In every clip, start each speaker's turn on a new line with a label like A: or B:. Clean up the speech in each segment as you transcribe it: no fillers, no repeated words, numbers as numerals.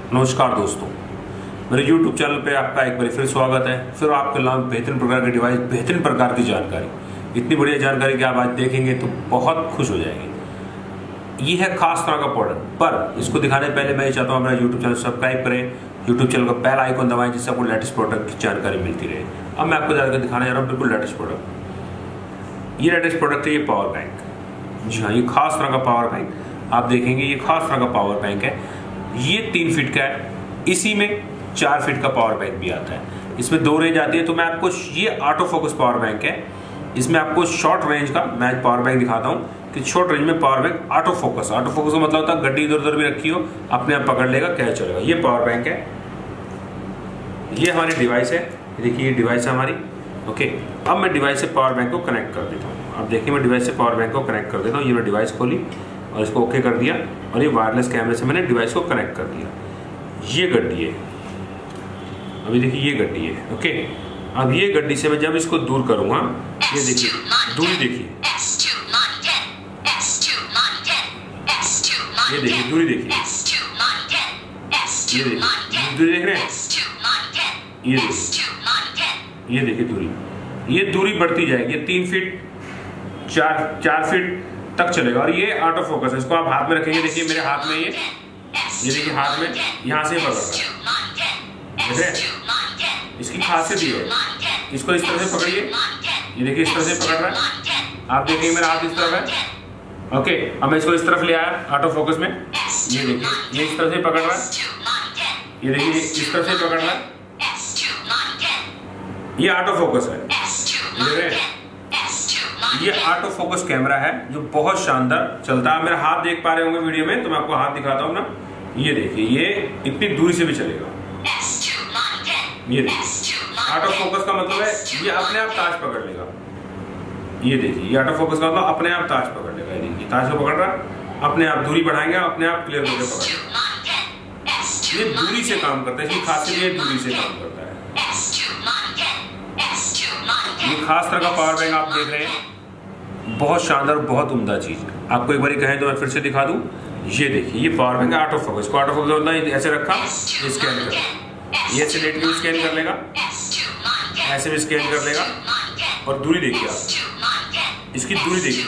A: नमस्कार दोस्तों, मेरे YouTube चैनल पे आपका एक बार फिर स्वागत है। फिर आपके नाम बेहतरीन प्रकार के डिवाइस, बेहतरीन प्रकार की जानकारी, इतनी बढ़िया जानकारी कि आप आज देखेंगे तो बहुत खुश हो जाएंगे। ये है खास तरह का प्रोडक्ट, पर इसको दिखाने पहले मैं ये चाहता हूँ मेरा YouTube चैनल सब्सक्राइब करें, YouTube चैनल का पहला आइकन दबाएं जिससे आपको लेटेस्ट प्रोडक्ट की जानकारी मिलती रहे। अब मैं आपको ज़्यादा दिखाने जा रहा हूँ बिल्कुल लेटेस्ट प्रोडक्ट। ये लेटेस्ट प्रोडक्ट है, ये पावर बैंक। जी हाँ, ये खास तरह का पावर बैंक आप देखेंगे। ये खास तरह का पावर बैंक है। ये 3 फीट का है, इसी में 4 फीट का पावर बैंक भी आता है। इसमें 2 रेंज आती है। तो मैं आपको ये ऑटो फोकस पावर बैंक है। इसमें आपको शॉर्ट रेंज का मैं पावर बैंक दिखाता हूँ कि शॉर्ट रेंज में पावर बैंक ऑटो फोकस का मतलब होता है गड्डी इधर उधर भी रखी हो अपने आप पकड़ लेगा, क्या चलेगा। ये पावर बैंक है। ये हमारी डिवाइस है, देखिए ये डिवाइस है हमारी। ओके, अब मैं डिवाइस से पावर बैंक को कनेक्ट कर देता हूँ। अब देखिए मैं डिवाइस से पावर बैंक को कनेक्ट कर देता हूँ। ये मैं डिवाइस खोली और इसको ओके कर दिया और ये वायरलेस कैमरे से मैंने डिवाइस को कनेक्ट कर दिया। ये गड्डी है, अभी देखिए ये गड्डी है। ओके, अब ये गड्डी से मैं जब इसको दूर करूंगा, ये देखिए दूरी, देखिए ये देखिए दूरी, देखिए ये देखिए दूरी देख रहे हैं, ये देखिए दूरी, ये दूरी बढ़ती जाएगी। 3 फीट 4 फीट तक चलेगा। और ये ऑटो फोकस है। इसको आप हाथ में रखेंगे, देखिए मेरे हाथ में ये देखिए हाथ में यहाँ से पकड़ रहा है। इसकी खासियत ये है, इसको इस तरह से पकड़िए, ये देखिए इस तरह से पकड़ रहा है। आप देखेंगे मेरा हाथ इस तरफ है। ओके, अब मैं इसको इस तरफ ले आया ऑटो फोकस में, ये देखिए ये इस तरह से पकड़ रहा है, ये देखिए इस तरह से पकड़ रहा है। ये ऑटो फोकस है, देख रहे हैं। ये ऑटो फोकस कैमरा है जो बहुत शानदार चलता है। मेरा हाथ देख पा रहे होंगे वीडियो में, तो मैं आपको हाथ दिखाता हूँ ना। ये देखिए ये इतनी दूरी से भी चलेगा। ये देखिए ऑटो फोकस का मतलब है ये अपने आप ताज पकड़ लेगा। ये देखिए ये ऑटो फोकस का मतलब अपने आप ताज पकड़ लेगा। ये देखिए ताज को पकड़ रहा, अपने आप दूरी बढ़ाएंगे, अपने आप क्लियर होकर पकड़ लेगा। ये दूरी से काम करता है, इसकी खासियत ये दूरी से काम करता है। ये खास तरह का पावर बैंक आप देख रहे हैं, बहुत शानदार, बहुत उम्दा चीज। आपको एक बार कहें तो मैं फिर से दिखा दूं। ये देखिए ये पावर बैंक है ऑटो फोकस। ऑटो फोकस होता है ऐसे रखा, स्कैन कर, ये ऐसे लेट के भी स्कैन कर लेगा, ऐसे भी स्कैन कर लेगा। और दूरी देखिए आप, इसकी दूरी देखिए,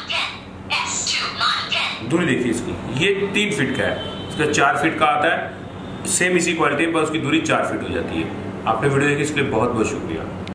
A: दूरी देखिए इसकी। ये 3 फीट का है, इसका 4 फीट का आता है। सेम इसी क्वालिटी पर उसकी दूरी 4 फीट हो जाती है। आपने वीडियो देखी, इसके लिए बहुत बहुत शुक्रिया।